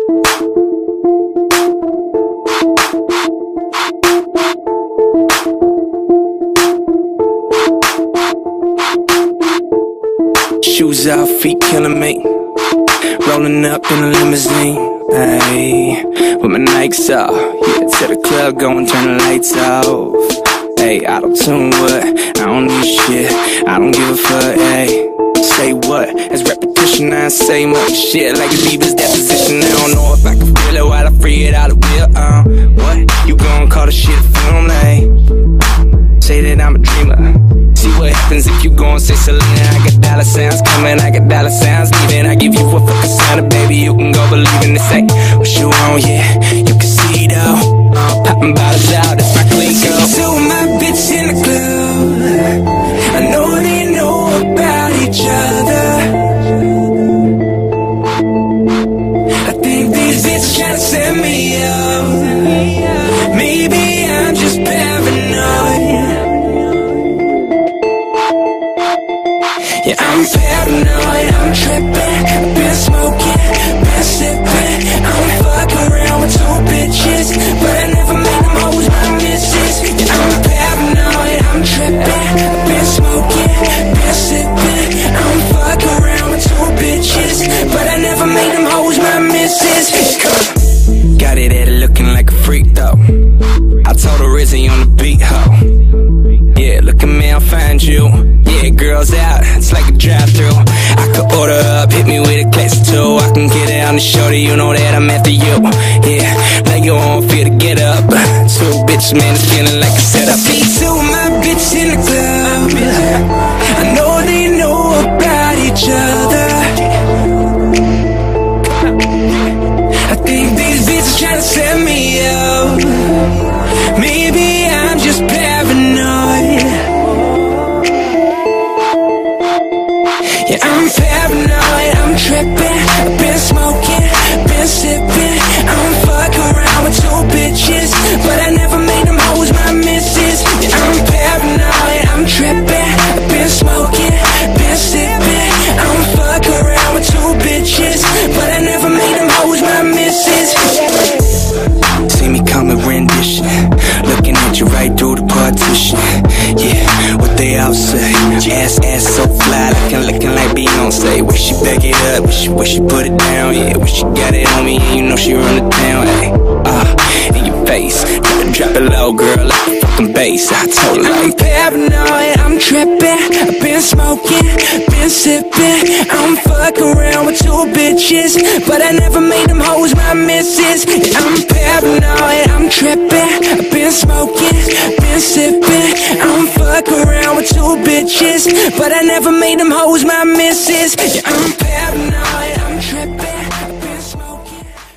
Shoes off, feet killing me. Rolling up in a limousine, ayy, with my Nikes off. Yeah, to the club, go and turn the lights off. Ayy, auto-tune what? I don't need shit, I don't give a fuck, ayy. Say what? It's repetition, I say much shit like a diva's deposition. I don't know if I can feel it while I free it out of will. What? You gon' call the shit a film, ayy? Say that I'm a dreamer. See what happens if you go and say Selena. I got dollar sounds coming, I got dollar sounds leaving. I give you a fucking sound, and baby, you can go believe in this. Ain't what you want, yeah, you can see though. Popping bottles out, that's my clique. So my bitch in the club, I know they know about each other. I think these bitches tryna set me up. Maybe I'm just paranoid. Yeah, I'm paranoid, I'm tripping. I've been smoking, been sipping. I don't fuck around with two bitches, but I never made them hoes my missus. Yeah, I'm paranoid, I'm tripping. I've been smoking, been sipping. I don't fuck around with two bitches, but I never made them hoes my missus. Got it at it looking like a freak though. I told her Rizzy on the beat, ho. Yeah, look at me, I'll find you. Yeah, girls out, it's like a drive-thru. I could order up, hit me with a case or two. I can get it on the shorty, you know that I'm after you. Yeah, now you won't feel to get up. Two bitches, man, it's feeling like a setup. So my bitch in the club, I know they know about each other. I think these bitches tryna set me up. Maybe I'm just paranoid. Yeah, I'm paranoid, I'm tripping. I've been smoking, been sipping. I don't fuck around with two bitches, but I never made them hoes my missus. Yeah, I'm paranoid, I'm tripping. I've been smoking, been sipping. I don't fuck around with two bitches, but I never made them hoes my missus. See me coming rendition, looking at you right through the partition. Yeah, what they all say. Ass so fly, looking like Beyonce. Wish she back it up, wish she put it down. Yeah, wish she got it on me, and you know she run it down. Ay, in your face, gotta drop it low, girl, like the fucking bass. I told her I'm like paranoid, I'm tripping. I've been smoking, been sipping. I don't fuck around with two bitches, but I never made them hoes my missus. Yeah, I'm paranoid, I'm tripping. I've been smoking, been sipping. I don't fuck around with two bitches, but I never made them hoes my missus. Yeah, I'm